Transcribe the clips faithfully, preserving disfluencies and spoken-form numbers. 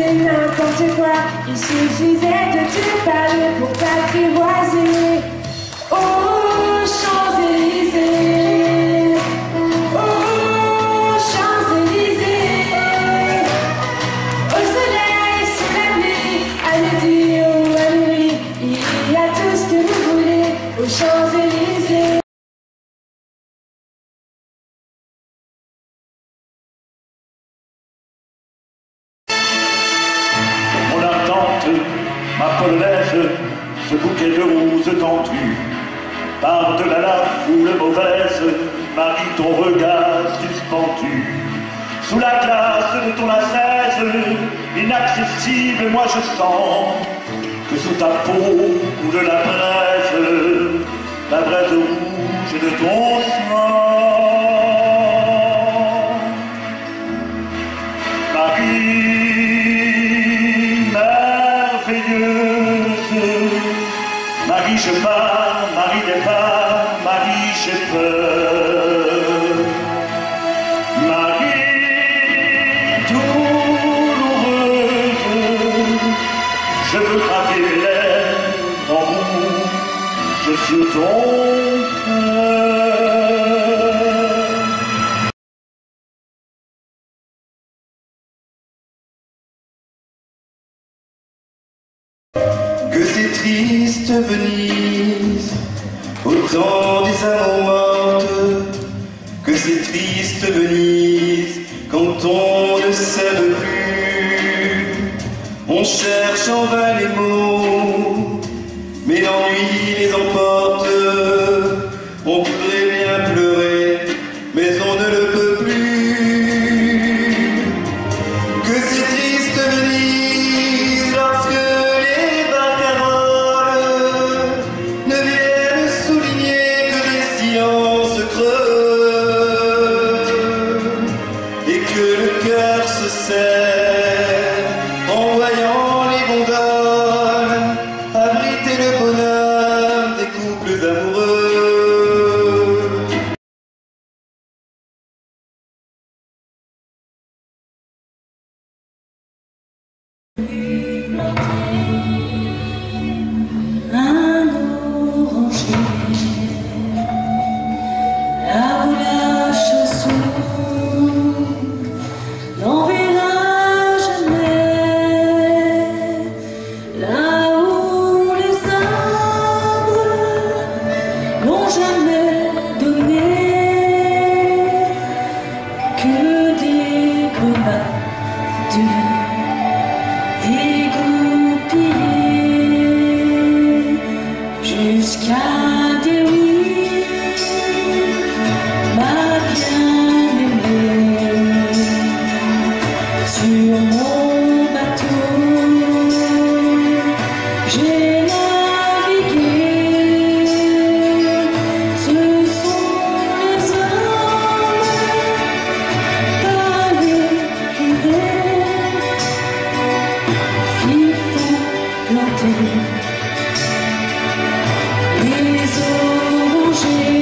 c'est n'importe quoi. Il suffisait de te parler pour t'apprivoiser. Oh, Champs-Élysées, oh, Champs-Élysées, au soleil, sous la nuit, à midi ou à minuit, il y a tout ce que vous voulez aux Champs-Élysées. Mon ardente, ma polonaise, ce bouquet de roses tendues, par-delà la foule mauvaise, marie ton regard suspendu. Sous la glace de ton ascèse, inaccessible, moi je sens que sous ta peau coule la braise, la braise rouge de ton sang. Marie merveilleuse, Marie je pars, Marie départ, Marie j'ai peur. Marie douloureuse, je veux graver mes lèvres en rouge sur ton cœur. Que c'est triste Venise, au temps des amours mortes. Que c'est triste Venise, quand on ne s'aime plus. On cherche en vain les mots, mais l'ennui les emporte. On voudrait bien pleurer, mais on ne le peut plus. Que c'est triste Venise, lorsque les barcaroles ne viennent souligner que des silences creux, et que le cœur se serre en voyant les gondoles abriter le bonheur des couples amoureux. Un oranger, là où la chanson n'enverra jamais, là où les arbres n'ont jamais donné que des grenades dégoupillées jusqu'à des oui, ma bien-aimée. Sur mon bateau, j'ai navigué. Ce sont les hommes, pas les curés, qui font planter les orangers.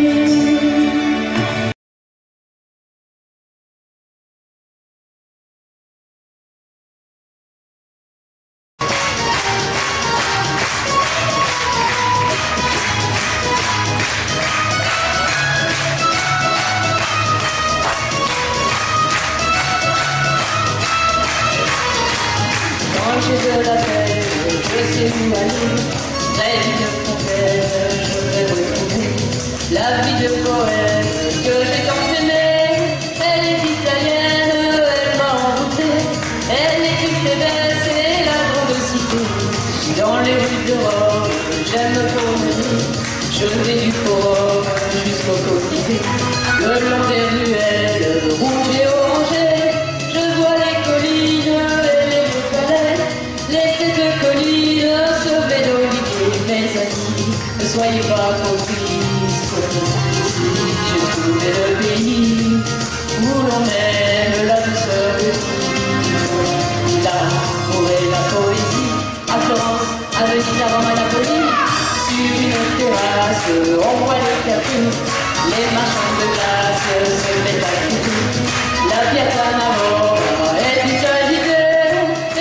Quand j'ai de la peine, je sais où aller. Rêve de fontaine, je vais retrouver la vie de poète que j'ai tant aimée. Elle est italienne, elle m'a envoûté. Elle est toute belle, c'est la grande cité. Dans les rues de Rome, j'aime promener. Je vais du forum jusqu'au côté. Le long des ruelles, rouges et orangées, je vois les collines et les beaux palais. Laissez deux collines, sauvez d'olivier, mes amis, ne soyez pas trop tristes. Ici, j'ai trouvé le pays où l'on aime la douceur de vie. L'amour et la poésie, à Florence, à Venise, avant à Napoli. Sur une terrasse, on voit les cafés, les marchands de glace se mettent à quitter. La Piazza Navona est toute agitée,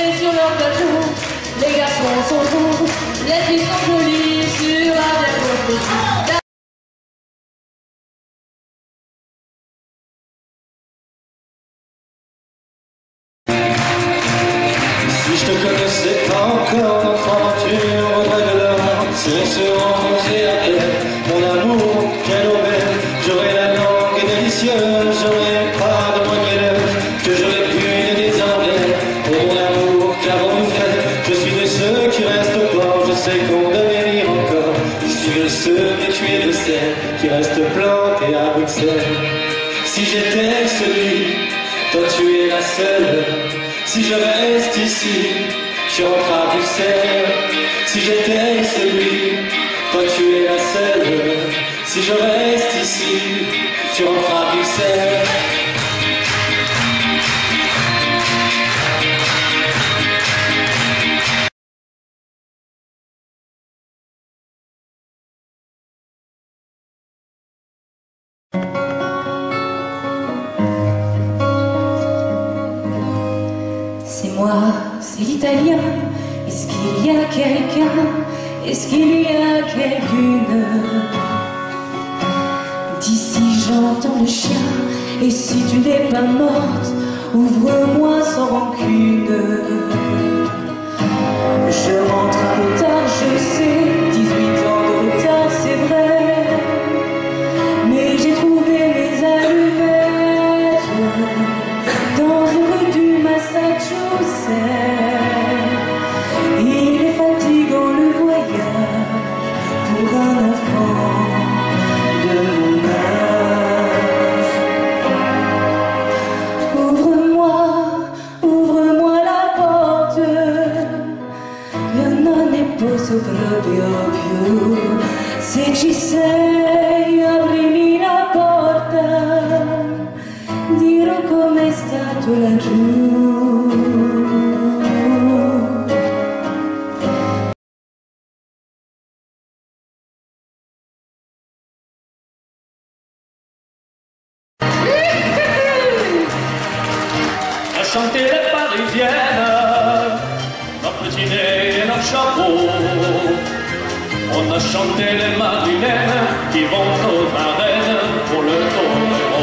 encore notre aventure vaudrait de l'or si on se rencontrait à peine. Mon amour, quelle aubaine, j'aurais la langue délicieuse, j'aurais pas de moelle que j'aurais pu te désormais. Oh mon amour, qu'avons-nous fait? Je suis de ceux qui restent forts, je sais qu'on devait vivre encore. Je suis de ceux, mais tu es de celles qui restent plantés à Bruxelles. Si j'étais celui, toi tu es la seule. Si je reste ici, tu rentres à Bruxelles. Si j'étais celui, toi tu es la seule. Si je reste ici, tu rentres à Bruxelles. C'est moi, c'est l'italien. Est-ce qu'il y a quelqu'un? Est-ce qu'il y a quelqu'une? D'ici j'entends le chien. Et si tu n'es pas morte, ouvre-moi sans rancune. Je rentre un peu tard, je sais, dix-huit ans de retard, c'est vrai. Mais j'ai trouvé mes allumettes dans une rue du Massachusetts. Il est fatigant le voyage pour un enfant de mon âge. Ouvre-moi, ouvre-moi la porte. Io non ne posso proprio più. Se ci sei, aprimi la porta. Dirò com'è stato laggiù. On a chanté les parisiennes, nos petits nez et nos chapeaux. On a chanté les madrilènes qui vont aux arènes pour le torero.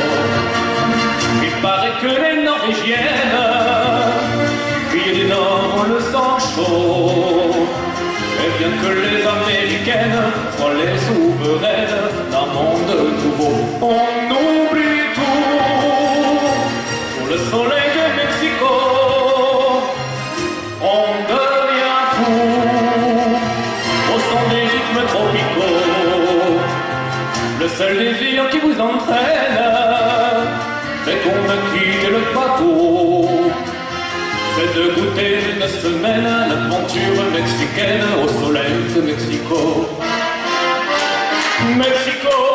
Il paraît que les norvégiennes, filles du Nord, ont le sang chaud. Et bien que les américaines soient les souveraines d'un monde nouveau, on oublie tout sous le soleil de Mexico. On devient fou au son des rythmes tropicaux. Le seul désir qui vous entraîne, dès qu'on a quitté le bateau, c'est de goûter une semaine l'aventure mexicaine au soleil de Mexico. Mexico.